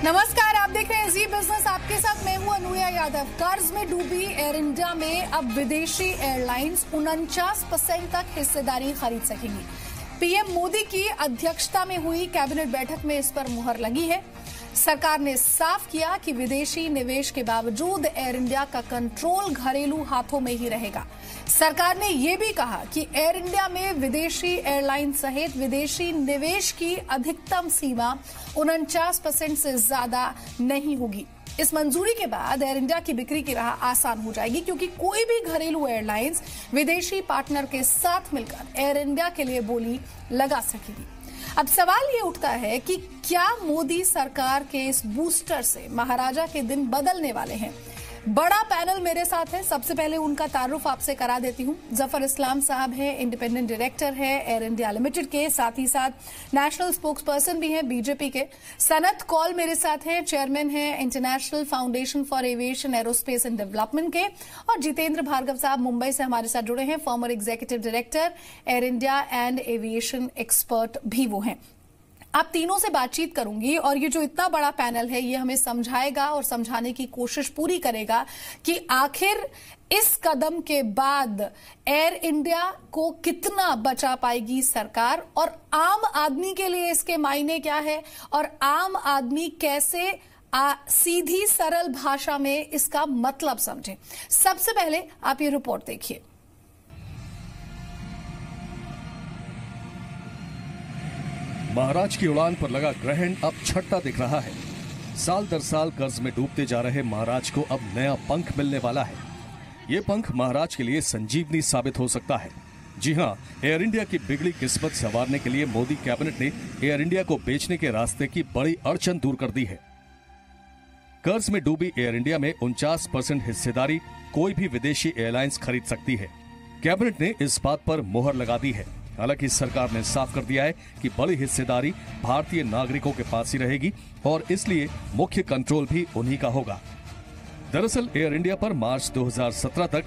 नमस्कार, आप देख रहे हैं जी बिजनेस। आपके साथ मैं हूं अनुया यादव। कर्ज में डूबी एयर इंडिया में अब विदेशी एयरलाइंस 49% तक हिस्सेदारी खरीद सकेंगी। पीएम मोदी की अध्यक्षता में हुई कैबिनेट बैठक में इस पर मुहर लगी है। सरकार ने साफ किया कि विदेशी निवेश के बावजूद एयर इंडिया का कंट्रोल घरेलू हाथों में ही रहेगा। सरकार ने यह भी कहा कि एयर इंडिया में विदेशी एयरलाइन सहित विदेशी निवेश की अधिकतम सीमा 49% से ज्यादा नहीं होगी। इस मंजूरी के बाद एयर इंडिया की बिक्री की राह आसान हो जाएगी, क्योंकि कोई भी घरेलू एयरलाइंस विदेशी पार्टनर के साथ मिलकर एयर इंडिया के लिए बोली लगा सकेगी। अब सवाल ये उठता है कि क्या मोदी सरकार के इस बूस्टर से महाराजा के दिन बदलने वाले हैं? बड़ा पैनल मेरे साथ है। सबसे पहले उनका तारुफ आपसे करा देती हूं। जफर इस्लाम साहब हैं, independent director Air air limited लिमिटेड के, साथ ही साथ नेशनल स्पोक्स पर्सन भी हैं बीजेपी के। सनत कौल मेरे साथ हैं, चेयरमैन हैं international foundation for aviation aerospace and development के। और जितेंद्र भार्गव साहब मुंबई से हमारे साथ जुड़े हैं, former executive director Air India and aviation expert भी वो हैं। आप तीनों से बातचीत करूंगी और ये जो इतना बड़ा पैनल है ये हमें समझाएगा और समझाने की कोशिश पूरी करेगा कि आखिर इस कदम के बाद एयर इंडिया को कितना बचा पाएगी सरकार, और आम आदमी के लिए इसके मायने क्या है, और आम आदमी कैसे सीधी सरल भाषा में इसका मतलब समझे। सबसे पहले आप ये रिपोर्ट देखिए। महाराज की उड़ान पर लगा ग्रहण अब छटता दिख रहा है। साल दर साल कर्ज में डूबते जा रहे महाराज को अब नया पंख मिलने वाला है। ये पंख महाराज के लिए संजीवनी साबित हो सकता है। जी हां, एयर इंडिया की बिगड़ी किस्मत संवारने के लिए मोदी कैबिनेट ने एयर इंडिया को बेचने के रास्ते की बड़ी अड़चन दूर कर दी है। कर्ज में डूबी एयर इंडिया में 49% हिस्सेदारी कोई भी विदेशी एयरलाइंस खरीद सकती है। कैबिनेट ने इस बात पर मुहर लगा दी है। हालांकि सरकार ने साफ कर दिया है कि बड़ी हिस्सेदारी भारतीय नागरिकों के पास ही रहेगी और इसलिए मुख्य कंट्रोल भी उन्हीं का होगा। दरअसल एयर इंडिया पर मार्च 2017 तक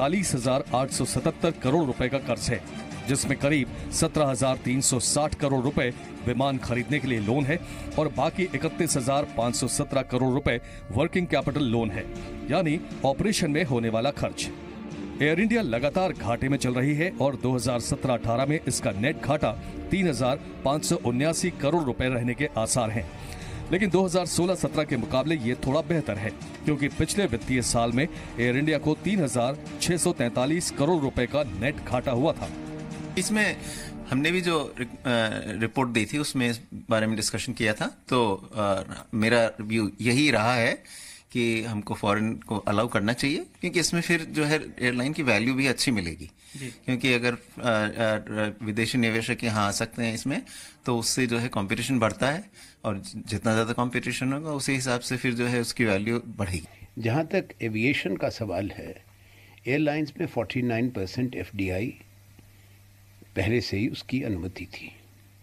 48,877 करोड़ रुपए का कर्ज है, जिसमें करीब 17,360 करोड़ रुपए विमान खरीदने के लिए लोन है और बाकी 31,517 करोड़ रुपए वर्किंग कैपिटल लोन है, यानी ऑपरेशन में होने वाला खर्च। एयर इंडिया लगातार घाटे में चल रही है और 2017-18 में इसका नेट घाटा 3,579 करोड़ रुपए रहने के आसार हैं। लेकिन 2016-17 के मुकाबले ये थोड़ा बेहतर है, क्योंकि पिछले वित्तीय साल में एयर इंडिया को 3,643 करोड़ रुपए का नेट घाटा हुआ था। इसमें हमने भी जो रिपोर्ट दी थी उसमें इस बारे में डिस्कशन किया था, तो मेरा व्यू यही रहा है कि हमको फॉरेन को अलाउ करना चाहिए, क्योंकि इसमें फिर जो है एयरलाइन की वैल्यू भी अच्छी मिलेगी। क्योंकि अगर विदेशी निवेशक यहाँ आ सकते हैं इसमें, तो उससे जो है कंपटीशन बढ़ता है और जितना ज्यादा कंपटीशन होगा उसी हिसाब से फिर जो है उसकी वैल्यू बढ़ेगी। जहाँ तक एविएशन का सवाल है, एयरलाइंस में 49% FDI पहले से ही उसकी अनुमति थी।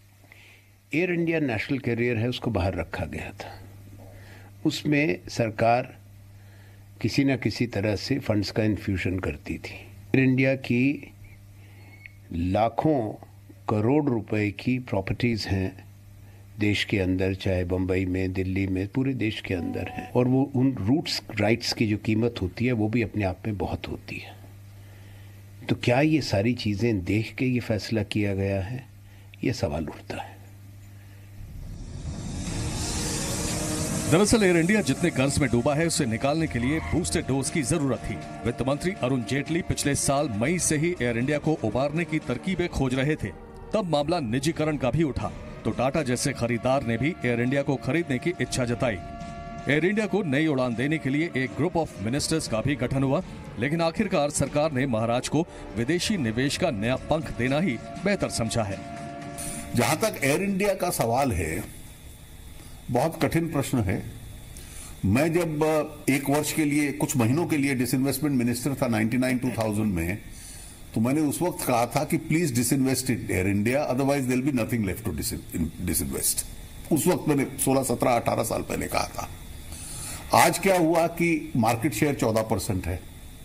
एयर इंडिया नेशनल कैरियर है, उसको बाहर रखा गया था। उसमें सरकार किसी न किसी तरह से फंड्स का इन्फ्यूजन करती थी। एयर इंडिया की लाखों करोड़ रुपए की प्रॉपर्टीज हैं देश के अंदर, चाहे बम्बई में, दिल्ली में, पूरे देश के अंदर है, और वो उन रूट्स राइट्स की जो कीमत होती है वो भी अपने आप में बहुत होती है। तो क्या ये सारी चीज़ें देख के ये फैसला किया गया है, ये सवाल उठता है। दरअसल एयर इंडिया जितने कर्ज में डूबा है उसे निकालने के लिए बूस्टर डोज की जरूरत थी। वित्त मंत्री अरुण जेटली पिछले साल मई से ही एयर इंडिया को उबारने की तरकीबें खोज रहे थे। तब मामला निजीकरण का भी उठा, तो टाटा जैसे खरीदार ने भी एयर इंडिया को खरीदने की इच्छा जताई। एयर इंडिया को नई उड़ान देने के लिए एक ग्रुप ऑफ मिनिस्टर्स का भी गठन हुआ, लेकिन आखिरकार सरकार ने महाराज को विदेशी निवेश का नया पंख देना ही बेहतर समझा है। जहां तक एयर इंडिया का सवाल है, बहुत कठिन प्रश्न है। मैं जब एक वर्ष के लिए, कुछ महीनों के लिए डिसइन्वेस्टमेंट मिनिस्टर था 99-2000 में, तो मैंने उस वक्त कहा था कि please disinvest in air India, otherwise there will be nothing left to disinvest. उस वक्त मैंने 16, 17, 18 साल पहले कहा था। आज क्या हुआ कि मार्केट शेयर 14% है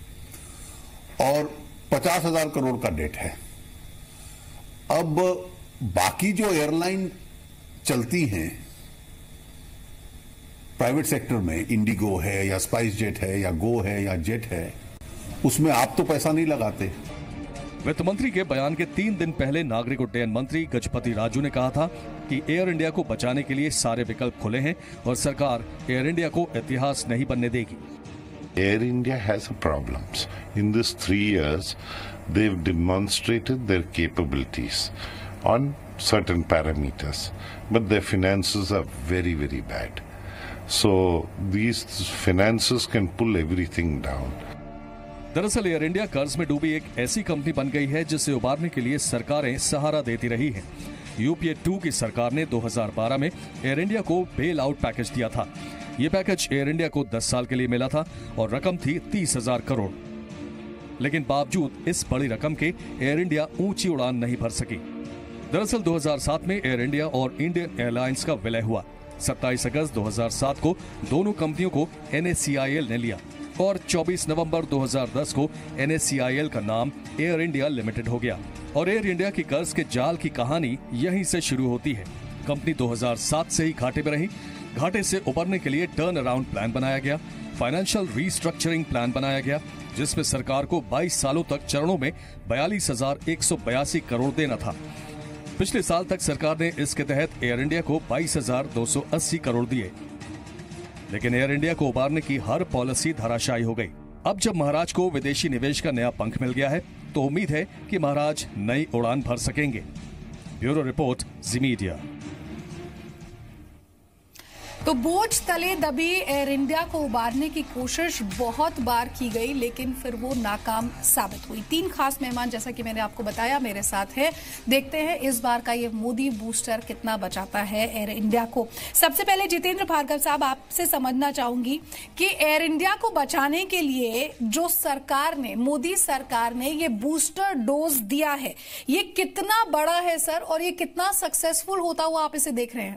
और 50,000 करोड़ का डेट है। अब बाकी जो एयरलाइन चलती हैं प्राइवेट सेक्टर में इंडिगो है या स्पाइस जेट है या गो है या जेट है, उसमें आप तो पैसा नहीं लगाते। वित्त मंत्री के बयान के 3 दिन पहले नागरिक उड्डयन मंत्री गजपति राजू ने कहा था कि एयर इंडिया को बचाने के लिए सारे विकल्प खुले हैं और सरकार एयर इंडिया को इतिहास नहीं बनने देगी। Air India has problems. In these 3 years, they've demonstrated their capabilities on certain parameters, but their finances are very, very bad. So these finances can pull everything down. दरअसल एयर इंडिया कर्ज में डूबी एक ऐसी कंपनी बन गई है जिसे उबारने के लिए सरकारें सहारा देती रही हैं। यूपीए 2 की सरकार ने 2012 में एयर इंडिया को बेल आउट पैकेज दिया था। ये पैकेज एयर इंडिया को 10 साल के लिए मिला था और रकम थी 30,000 करोड़। लेकिन बावजूद इस बड़ी रकम के एयर इंडिया ऊंची उड़ान नहीं भर सकी। दरअसल 2007 में एयर इंडिया और इंडियन एयरलाइंस का विलय हुआ। 27 अगस्त 2007 को दोनों कंपनियों को NACIL ने लिया और 24 नवंबर 2010 को NACIL का नाम एयर इंडिया लिमिटेड हो गया। और एयर इंडिया की कर्ज के जाल की कहानी यहीं से शुरू होती है। कंपनी 2007 से ही घाटे में रही। घाटे से उबरने के लिए टर्न अराउंड प्लान बनाया गया, फाइनेंशियल रीस्ट्रक्चरिंग प्लान बनाया गया, जिसमें सरकार को 22 सालों तक चरणों में 42,182 करोड़ देना था। पिछले साल तक सरकार ने इसके तहत एयर इंडिया को 22,280 करोड़ दिए, लेकिन एयर इंडिया को उबारने की हर पॉलिसी धराशायी हो गई। अब जब महाराज को विदेशी निवेश का नया पंख मिल गया है तो उम्मीद है कि महाराज नई उड़ान भर सकेंगे। Bureau report, Zee Media. तो बोझ तले दबी एयर इंडिया को उबारने की कोशिश बहुत बार की गई, लेकिन फिर वो नाकाम साबित हुई। 3 खास मेहमान, जैसा कि मैंने आपको बताया, मेरे साथ है। देखते हैं इस बार का ये मोदी बूस्टर कितना बचाता है एयर इंडिया को। सबसे पहले जितेंद्र भार्गव साहब, आपसे समझना चाहूंगी कि एयर इंडिया को बचाने के लिए जो सरकार ने, मोदी सरकार ने ये बूस्टर डोज दिया है, ये कितना बड़ा है सर, और ये कितना सक्सेसफुल होता हुआ आप इसे देख रहे हैं?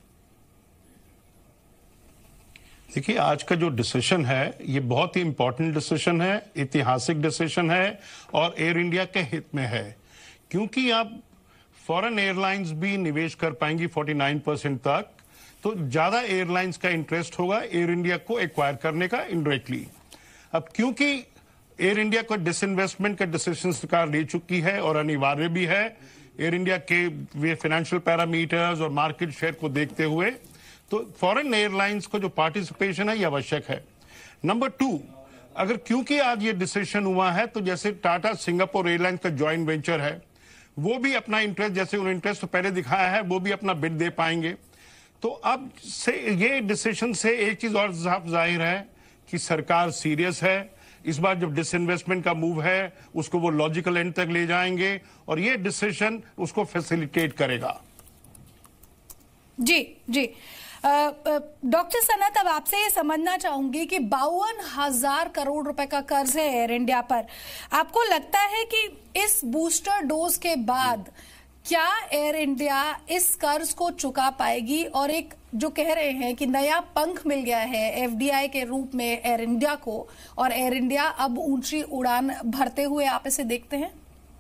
देखिए, आज का जो डिसीजन है ये बहुत ही इंपॉर्टेंट डिसीजन है, ऐतिहासिक डिसीजन है और एयर इंडिया के हित में है, क्योंकि आप फॉरेन एयरलाइंस भी निवेश कर पाएंगी 49% तक, तो ज्यादा एयरलाइंस का इंटरेस्ट होगा एयर इंडिया को एक्वायर करने का इनडायरेक्टली। अब क्योंकि एयर इंडिया को डिसइन्वेस्टमेंट का डिसीजन सरकार ले चुकी है और अनिवार्य भी है एयर इंडिया के वे फाइनेंशियल पैरामीटर्स और मार्केट शेयर को देखते हुए, तो फॉरेन एयरलाइंस को जो पार्टिसिपेशन है ये आवश्यक है। नंबर 2, अगर क्योंकि आज ये डिसीजन हुआ है तो जैसे टाटा सिंगापुर एयरलाइंस का जॉइंट वेंचर है, वो भी अपना इंटरेस्ट, जैसे उन्होंने इंटरेस्ट तो पहले दिखाया है, वो भी अपना बिड दे पाएंगे। तो अब से ये डिसीजन से एक चीज और साफ जाहिर है कि सरकार सीरियस है। इस बार जब डिसइन्वेस्टमेंट का मूव है उसको वो लॉजिकल एंड तक ले जाएंगे और ये डिसीजन उसको फैसिलिटेट करेगा। जी जी, डॉक्टर सनत, अब आपसे ये समझना चाहूंगी कि 52,000 करोड़ रुपए का कर्ज है एयर इंडिया पर। आपको लगता है कि इस बूस्टर डोज के बाद क्या एयर इंडिया इस कर्ज को चुका पाएगी? और एक जो कह रहे हैं कि नया पंख मिल गया है एफडीआई के रूप में एयर इंडिया को, और एयर इंडिया अब ऊंची उड़ान भरते हुए आप इसे देखते हैं?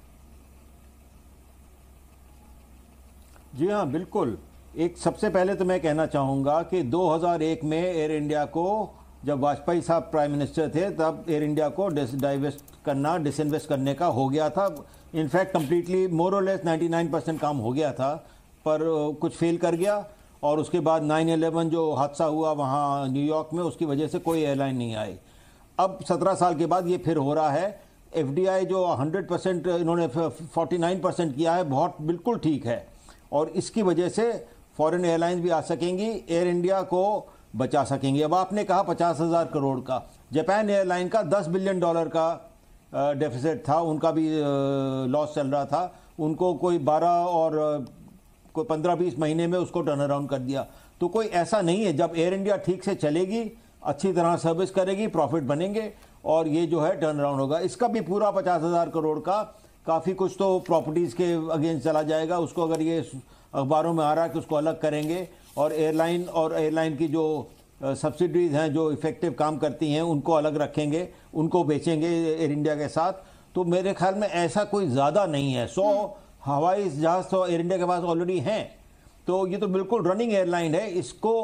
जी हाँ, बिल्कुल। एक सबसे पहले तो मैं कहना चाहूँगा कि 2001 में एयर इंडिया को, जब वाजपेयी साहब प्राइम मिनिस्टर थे, तब एयर इंडिया को डिसइन्वेस्ट करने का हो गया था। इनफैक्ट कंप्लीटली मोर और लेस 99% काम हो गया था, पर कुछ फेल कर गया। और उसके बाद 9/11 जो हादसा हुआ वहाँ न्यूयॉर्क में, उसकी वजह से कोई एयरलाइन नहीं आई। अब 17 साल के बाद ये फिर हो रहा है। एफडीआई जो 100% इन्होंने 49% किया है, बहुत बिल्कुल ठीक है, और इसकी वजह से फॉरेन एयरलाइंस भी आ सकेंगी, एयर इंडिया को बचा सकेंगी। अब आपने कहा 50,000 करोड़ का, जापान एयरलाइन का $10 बिलियन का डेफिसिट था, उनका भी लॉस चल रहा था। उनको कोई 12 और कोई 15-20 महीने में उसको टर्न अराउंड कर दिया। तो कोई ऐसा नहीं है, जब एयर इंडिया ठीक से चलेगी, अच्छी तरह सर्विस करेगी, प्रॉफिट बनेंगे और ये जो है टर्न अराउंड होगा। इसका भी पूरा 50,000 करोड़ का काफ़ी कुछ तो प्रॉपर्टीज़ के अगेंस्ट चला जाएगा। उसको अगर ये अखबारों में आ रहा है कि उसको अलग करेंगे, और एयरलाइन की जो सब्सिडीज हैं जो इफेक्टिव काम करती हैं उनको अलग रखेंगे, उनको बेचेंगे एयर इंडिया के साथ। तो मेरे ख्याल में ऐसा कोई ज़्यादा नहीं है। 100 हवाई जहाज़ तो एयर इंडिया के पास ऑलरेडी हैं, तो ये तो बिल्कुल रनिंग एयरलाइन है। इसको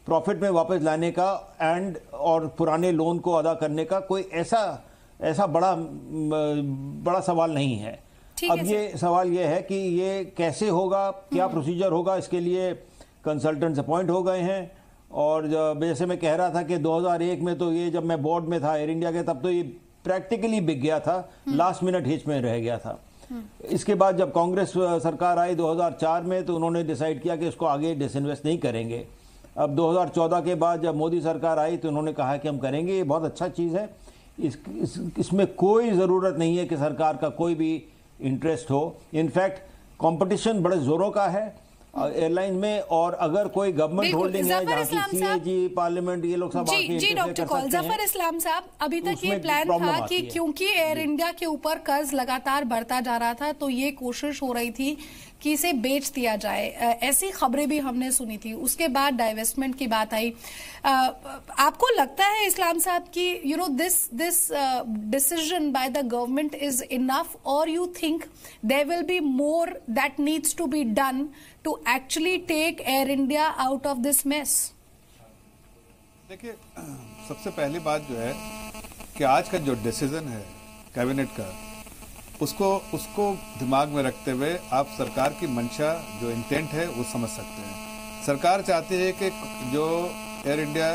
प्रॉफिट में वापस लाने का और पुराने लोन को अदा करने का कोई ऐसा बड़ा सवाल नहीं है। अब ये सवाल ये है कि ये कैसे होगा, क्या प्रोसीजर होगा, इसके लिए कंसल्टेंट्स अपॉइंट हो गए हैं। और जैसे मैं कह रहा था कि 2001 में तो ये, जब मैं बोर्ड में था एयर इंडिया के, तब तो ये प्रैक्टिकली बिक गया था, लास्ट मिनट हिच में रह गया था। इसके बाद जब कांग्रेस सरकार आई 2004 में, तो उन्होंने डिसाइड किया कि इसको आगे डिसइन्वेस्ट नहीं करेंगे। अब 2014 के बाद जब मोदी सरकार आई तो उन्होंने कहा कि हम करेंगे, ये बहुत अच्छा चीज़ है, इसमें कोई ज़रूरत नहीं है कि सरकार का कोई भी इंटरेस्ट हो। इनफैक्ट कंपटीशन बड़े जोरों का है एयरलाइन में, और अगर कोई गवर्नमेंट होल्डिंग है जहाँ की सीएजी, पार्लियामेंट, ये लोग सब जी डॉक्टर कॉल जफर इस्लाम साहब, अभी तक ये प्लान था कि क्योंकि एयर इंडिया के ऊपर कर्ज लगातार बढ़ता जा रहा था, तो ये कोशिश हो रही थी कि इसे बेच दिया जाए, ऐसी खबरें भी हमने सुनी थी। उसके बाद डाइवेस्टमेंट की बात आई। आपको लगता है इस्लाम साहब कि this decision by the government is enough, और you think there will be more that needs to be done to actually take air India out of this mess? देखिए, सबसे पहली बात जो है कि आज का जो डिसीजन है कैबिनेट का, उसको दिमाग में रखते हुए आप सरकार की मंशा, जो इंटेंट है, वो समझ सकते हैं। सरकार चाहती है कि जो एयर इंडिया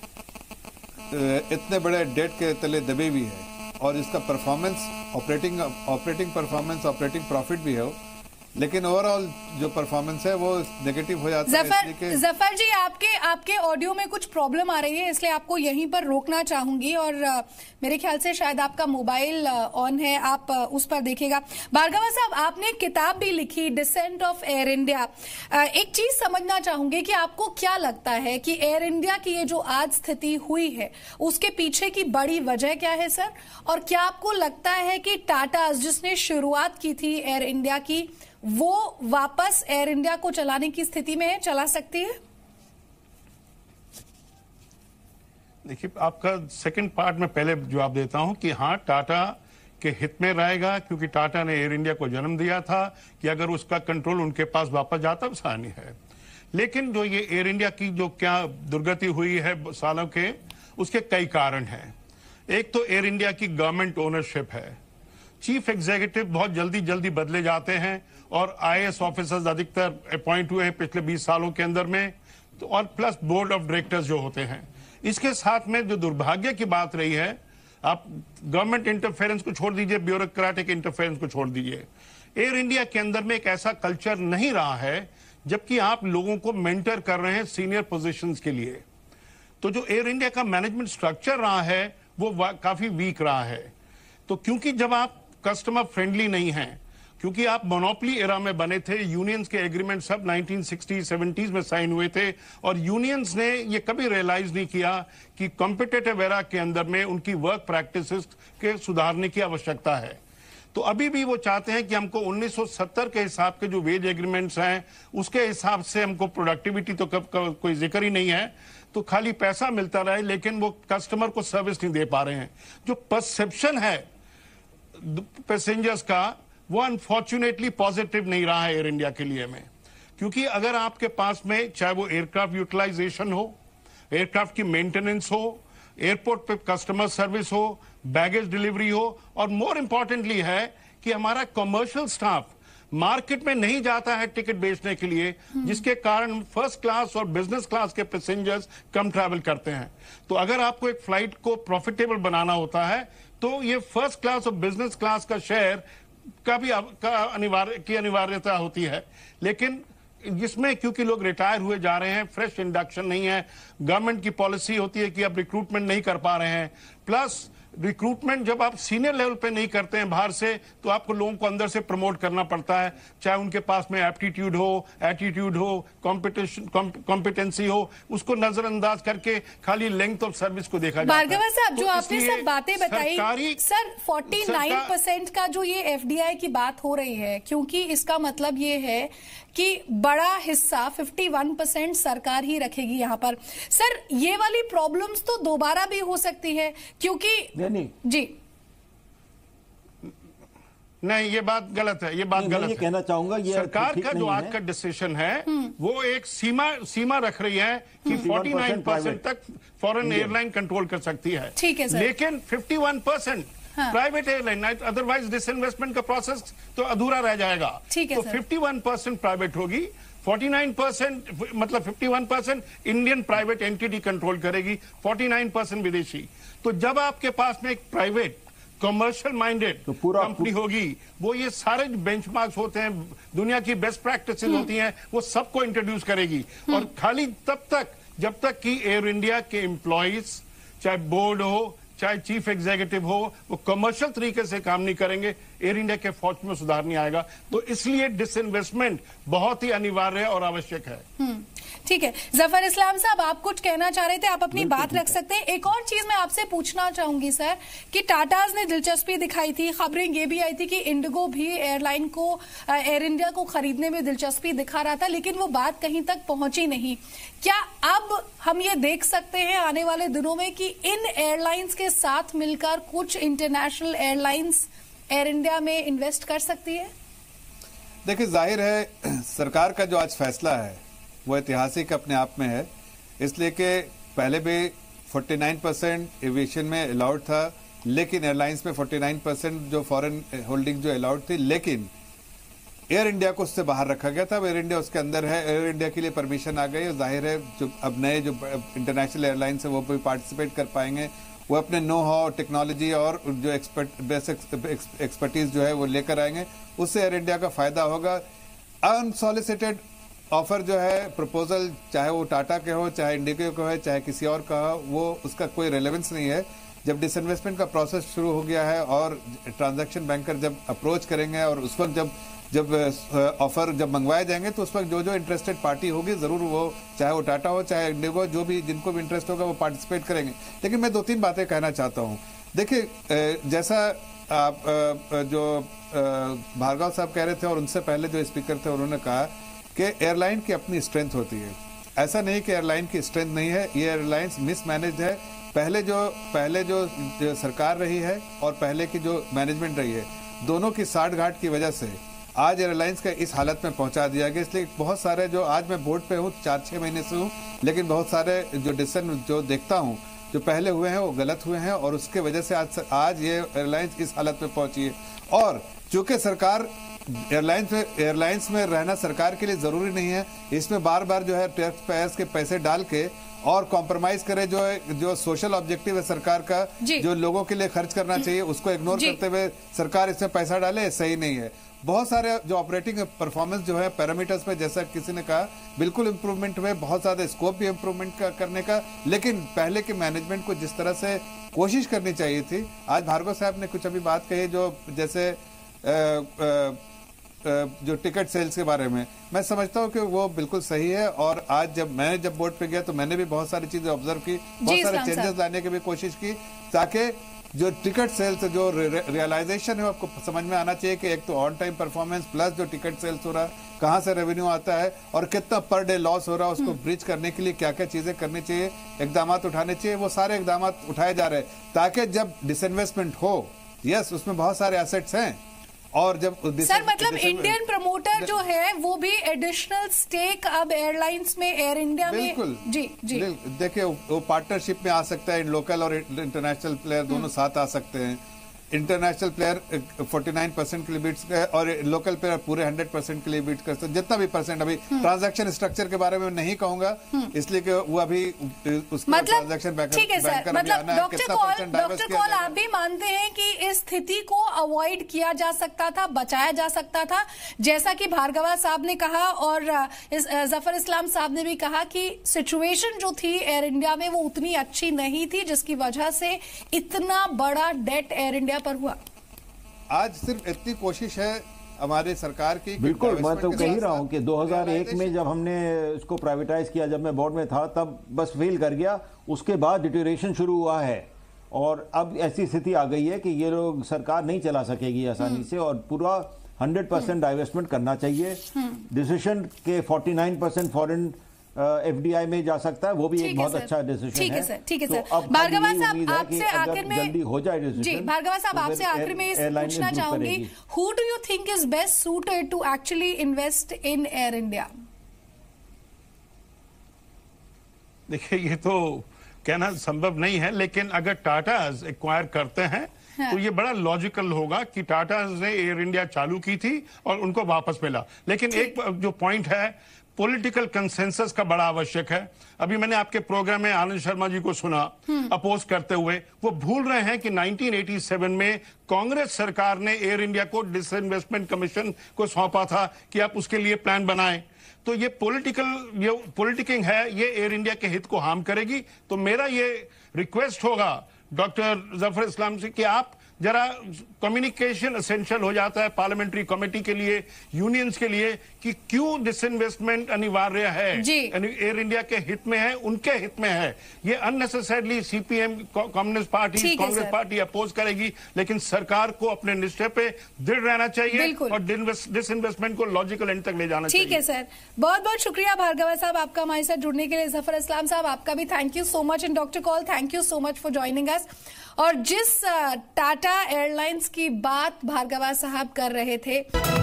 इतने बड़े डेट के तले दबे हुई है और इसका performance, operating performance, operating profit भी हो, लेकिन ओवरऑल जो परफॉर्मेंस है वो नेगेटिव हो जाता है। जफर जी, आपके ऑडियो में कुछ प्रॉब्लम आ रही है, इसलिए आपको यहीं पर रोकना चाहूंगी, और मेरे ख्याल से शायद आपका मोबाइल ऑन है, आप उस पर देखिएगा। भार्गवा साहब, आपने किताब भी लिखी, डिसेंट ऑफ एयर इंडिया। एक चीज समझना चाहूंगी कि आपको क्या लगता है कि एयर इंडिया की ये जो आज स्थिति हुई है, उसके पीछे की बड़ी वजह क्या है सर? और क्या आपको लगता है कि टाटा, जिसने शुरुआत की थी एयर इंडिया की, वो वापस एयर इंडिया को चलाने की स्थिति में है, चला सकती है? देखिए, आपका सेकंड पार्ट में पहले जवाब देता हूं कि हाँ, टाटा के हित में रहेगा, क्योंकि टाटा ने एयर इंडिया को जन्म दिया था कि अगर उसका कंट्रोल उनके पास वापस जाता आसानी है। लेकिन जो ये एयर इंडिया की जो क्या दुर्गति हुई है सालों के, उसके कई कारण हैं। एक तो एयर इंडिया की गवर्नमेंट ओनरशिप है। चीफ एग्जीक्यूटिव बहुत जल्दी बदले जाते हैं, और आईएएस ऑफिसर्स अधिकतर अपॉइंट हुए हैं पिछले 20 सालों के अंदर में, तो और प्लस बोर्ड ऑफ डायरेक्टर्स जो होते हैं। इसके साथ में जो दुर्भाग्य की बात रही है, आप गवर्नमेंट इंटरफेरेंस को छोड़ दीजिए, ब्यूरोक्रेटिक इंटरफेरेंस को छोड़ दीजिए, एयर इंडिया के अंदर में एक ऐसा कल्चर नहीं रहा है, जबकि आप लोगों को मेंटर कर रहे हैं सीनियर पोजीशंस के लिए। तो जो एयर इंडिया का मैनेजमेंट स्ट्रक्चर रहा है वो काफी वीक रहा है। तो क्योंकि जब आप कस्टमर फ्रेंडली नहीं हैं, क्योंकि आप मोनोपोली एरा में बने थे, यूनियंस के एग्रीमेंट सब 1960s 70s में साइन हुए थे, और यूनियंस ने ये कभी रियलाइज नहीं किया कि कॉम्पिटिटिव एरा के अंदर में उनकी वर्क प्रैक्टिसेस के सुधारने की आवश्यकता है। तो अभी भी वो चाहते हैं कि हमको 1970 के हिसाब के जो वेज एग्रीमेंट्स हैं उसके हिसाब से हमको प्रोडक्टिविटी तो कोई जिक्र ही नहीं है, तो खाली पैसा मिलता रहे, लेकिन वो कस्टमर को सर्विस नहीं दे पा रहे हैं। जो परसेप्शन है पैसेंजर्स का, वो अनफॉर्चुनेटली पॉजिटिव नहीं रहा है एयर इंडिया के लिए में, क्योंकि अगर आपके पास में चाहे वो एयरक्राफ्ट यूटिलाइजेशन हो, एयरक्राफ्ट की मेंटेनेंस हो, एयरपोर्ट पे कस्टमर सर्विस हो, बैगेज डिलीवरी हो, और मोर इंपॉर्टेंटली है कि हमारा कमर्शियल स्टाफ मार्केट में नहीं जाता है टिकट बेचने के लिए, जिसके कारण फर्स्ट क्लास और बिजनेस क्लास के पैसेंजर्स कम ट्रैवल करते हैं। तो अगर आपको एक फ्लाइट को प्रॉफिटेबल बनाना होता है, तो ये फर्स्ट क्लास और बिजनेस क्लास का शेयर का भी अनिवार्यता होती है। लेकिन जिसमें क्योंकि लोग रिटायर हुए जा रहे हैं, फ्रेश इंडक्शन नहीं है, गवर्नमेंट की पॉलिसी होती है कि आप रिक्रूटमेंट नहीं कर पा रहे हैं, प्लस रिक्रूटमेंट जब आप सीनियर लेवल पे नहीं करते हैं बाहर से, तो आपको लोगों को अंदर से प्रमोट करना पड़ता है, चाहे उनके पास में एप्टीट्यूड हो, एटीट्यूड हो, कॉम्पिटेंसी हो, उसको नजरअंदाज करके खाली लेंथ ऑफ सर्विस को देखा जाता है। भार्गवा साहब, जो आपने सब बातें बताई सर, 49% का जो ये एफडीआई की बात हो रही है, क्योंकि इसका मतलब ये है कि बड़ा हिस्सा 51% सरकार ही रखेगी यहां पर। सर, ये वाली प्रॉब्लम्स तो दोबारा भी हो सकती है, क्योंकि नहीं जी नहीं, ये बात गलत है, ये बात गलत है। कहना चाहूंगा ये सरकार का जो आज का डिसीजन है वो एक सीमा रख रही है कि 49% तक फॉरेन एयरलाइन कंट्रोल कर सकती है। ठीक है सर। लेकिन 51% प्राइवेट एयरलाइन, अदरवाइज डिसइन्वेस्टमेंट का प्रोसेस तो अधूरा रह जाएगा। ठीक है तो सर। 51% प्राइवेट होगी, 49% मतलब 51% इंडियन प्राइवेट एंटिटी कंट्रोल करेगी, 49% विदेशी। तो जब आपके पास में एक प्राइवेट कमर्शियल माइंडेड तो पूरा कंपनी होगी, वो ये सारे बेंचमार्क्स होते हैं, दुनिया की बेस्ट प्रैक्टिसेस होती हैं, वो सबको इंट्रोड्यूस करेगी। और खाली तब तक जब तक कि एयर इंडिया के एम्प्लॉइज, चाहे बोर्ड हो चाहे चीफ एग्जीक्यूटिव हो, वो कमर्शियल तरीके से काम नहीं करेंगे, एयर इंडिया के फौज में सुधार नहीं आएगा। तो इसलिए डिसइन्वेस्टमेंट बहुत ही अनिवार्य और आवश्यक है। ठीक है, जफर इस्लाम साहब, आप कुछ कहना चाह रहे थे, आप अपनी बात रख सकते हैं। एक और चीज मैं आपसे पूछना चाहूंगी सर कि टाटाज ने दिलचस्पी दिखाई थी, खबरें ये भी आई थी कि इंडिगो भी एयरलाइन को, एयर इंडिया को खरीदने में दिलचस्पी दिखा रहा था, लेकिन वो बात कहीं तक पहुंची नहीं। क्या अब हम ये देख सकते हैं आने वाले दिनों में कि इन एयरलाइंस के साथ मिलकर कुछ इंटरनेशनल एयरलाइंस एयर इंडिया में इन्वेस्ट कर सकती है? देखिए, जाहिर है सरकार का जो आज फैसला है वो ऐतिहासिक अपने आप में है, इसलिए कि पहले भी 49% एविएशन में अलाउड था, लेकिन एयरलाइंस में 49% जो फॉरेन होल्डिंग जो अलाउड थी, लेकिन एयर इंडिया को उससे बाहर रखा गया था। अब एयर इंडिया उसके अंदर है, एयर इंडिया के लिए परमिशन आ गई है। जाहिर है जो अब नए जो इंटरनेशनल एयरलाइंस है वो भी पार्टिसिपेट कर पाएंगे, वो अपने नो हाउ टेक्नोलॉजी और जो एक्सपर्टीज जो है वो लेकर आएंगे, उससे एयर इंडिया का फायदा होगा। अनसॉलिसिटेड ऑफर जो है, प्रपोजल, चाहे वो टाटा के हो, चाहे इंडिगो का हो, चाहे किसी और का हो, वो उसका कोई रेलेवेंस नहीं है। जब डिसइन्वेस्टमेंट का प्रोसेस शुरू हो गया है और ट्रांजैक्शन बैंकर जब अप्रोच करेंगे और उस वक्त जब ऑफर जब मंगवाए जाएंगे, तो उस वक्त जो इंटरेस्टेड पार्टी होगी जरूर वो, चाहे वो टाटा हो चाहे इंडिगो, जो भी जिनको भी इंटरेस्ट होगा वो पार्टिसिपेट करेंगे। लेकिन मैं 2-3 बातें कहना चाहता हूँ। देखिए, जैसा आप जो भार्गव साहब कह रहे थे और उनसे पहले जो स्पीकर थे उन्होंने कहा कि एयरलाइन की अपनी स्ट्रेंथ होती है। ऐसा नहीं कि एयरलाइन की स्ट्रेंथ नहीं है, ये एयरलाइंस मिसमैनेज्ड है। पहले जो सरकार रही है और पहले की जो मैनेजमेंट रही है, दोनों की साठगांठ की वजह से आज एयरलाइंस का इस हालत में पहुंचा दिया गया। इसलिए बहुत सारे जो आज मैं बोर्ड पे हूँ 4-6 महीने से हूँ, लेकिन बहुत सारे जो डिसीजन जो देखता हूँ जो पहले हुए हैं वो गलत हुए हैं और उसके वजह से आज ये एयरलाइंस इस हालत में पहुंची है। और चूंकि सरकार एयरलाइंस में रहना सरकार के लिए जरूरी नहीं है, इसमें बार बार जो है टैक्स पेयर्स के पैसे डाल के और कॉम्प्रोमाइज करे, जो सोशल ऑब्जेक्टिव है सरकार का, जो लोगों के लिए खर्च करना चाहिए उसको इग्नोर करते हुए सरकार इसमें पैसा डाले, सही नहीं है। बहुत सारे जो ऑपरेटिंग परफॉर्मेंस जो है पैरामीटर्स में, जैसा किसी ने कहा, बिल्कुल इंप्रूवमेंट हुए, बहुत ज्यादा स्कोप भी इंप्रूवमेंट करने का, लेकिन पहले के मैनेजमेंट को जिस तरह से कोशिश करनी चाहिए थी। आज भार्गव साहब ने कुछ अभी बात कही जो जैसे जो टिकट सेल्स के बारे में, मैं समझता हूं कि वो बिल्कुल सही है। और आज जब बोर्ड पे गया तो मैंने भी बहुत सारी चीजें ऑब्जर्व की, बहुत सारे चेंजेस लाने की भी कोशिश की, ताकि जो टिकट सेल्स जो रियलाइजेशन है आपको समझ में आना चाहिए कि एक तो ऑन टाइम परफॉर्मेंस प्लस जो टिकट सेल्स हो रहा है, कहां से रेवेन्यू आता है और कितना पर डे लॉस हो रहा है, उसको ब्रिज करने के लिए क्या क्या चीजें करनी चाहिए, इकदाम उठाने चाहिए, वो सारे इकदाम उठाए जा रहे हैं ताकि जब डिसइन्वेस्टमेंट हो, यस उसमें बहुत सारे एसेट्स हैं, और जब सर मतलब इंडियन प्रमोटर जो है वो भी एडिशनल स्टेक अब एयरलाइंस में, एयर इंडिया में, बिल्कुल जी देखिए वो पार्टनरशिप में आ सकता है, लोकल और इंटरनेशनल प्लेयर दोनों साथ आ सकते हैं। इंटरनेशनल प्लेयर 49% के लिए बिड्स और लोकल प्लेयर पूरे 100% के लिए बिड करते हैं, जितना भी परसेंट। अभी ट्रांजैक्शन स्ट्रक्चर के बारे में नहीं कहूंगा, इसलिए कि वो अभी उसका ट्रांजैक्शन बैंकर, ठीक है सर, मतलब डॉक्टर कॉल आप भी मानते हैं कि इस स्थिति को अवॉइड किया जा सकता था, बचाया जा सकता था, जैसा कि भार्गवा साहब ने कहा और जफर इस्लाम साहब ने भी कहा कि सिचुएशन जो थी एयर इंडिया में वो उतनी अच्छी नहीं थी, जिसकी वजह से इतना बड़ा डेट एयर इंडिया पर हुआ। आज सिर्फ इतनी कोशिश है हमारी सरकार की। बिल्कुल, मैं तो कह ही रहा हूं कि 2001 में जब हमने इसको प्राइवेटाइज किया, जब मैं बोर्ड में था, तब बस फेल कर गया, उसके बाद डिटेरियोरेशन शुरू हुआ है और अब ऐसी स्थिति आ गई है कि ये लोग सरकार नहीं चला सकेगी आसानी से और पूरा 100% डाइवेस्टमेंट करना चाहिए। डिसीजन के 49% फॉरेन एफडीआई में जा सकता है, वो भी एक बहुत अच्छा डिसीजन है। ठीक है सर, ठीक है सर। तो भार्गवा साहब आपसे आखिर में जल्दी हो जाए डिसीजन। जी भार्गवा साहब आपसे आखिर में पूछना चाहूंगी, who do you think is best suited to actually invest in air India? देखिए ये तो कहना संभव नहीं है, लेकिन अगर टाटा एक्वायर करते हैं तो ये बड़ा लॉजिकल होगा कि टाटा ने एयर इंडिया चालू की थी और उनको वापस मिला। लेकिन एक जो पॉइंट है, पॉलिटिकल कंसेंसस का बड़ा आवश्यक है। अभी मैंने आपके प्रोग्राम में आनंद शर्मा जी को सुना अपोज करते हुए, वो भूल रहे हैं कि 1987 में कांग्रेस सरकार ने एयर इंडिया को डिसइन्वेस्टमेंट कमीशन को सौंपा था कि आप उसके लिए प्लान बनाएं। तो ये पॉलिटिकिंग है, ये एयर इंडिया के हित को हार्म करेगी। तो मेरा ये रिक्वेस्ट होगा डॉक्टर जफर इस्लाम से कि आप जरा कम्युनिकेशन एसेंशियल हो जाता है पार्लियामेंट्री कमेटी के लिए, यूनियंस के लिए, कि क्यों डिसइन्वेस्टमेंट अनिवार्य है, एयर इंडिया के हित में है, उनके हित में है। ये unnecessarily CPM communist party, Congress party oppose करेगी, लेकिन सरकार को अपने निश्चय पे दृढ़ रहना चाहिए और डिसइन्वेस्टमेंट को लॉजिकल एंड तक ले जाना चाहिए। ठीक है सर, बहुत बहुत शुक्रिया भार्गवा साहब आपका हमारे साथ जुड़ने के लिए। जफर इस्लाम साहब आपका भी thank you so much, and doctor Kaul thank you so much for joining us. और जिस टाटा एयरलाइंस की बात भार्गवा साहब कर रहे थे,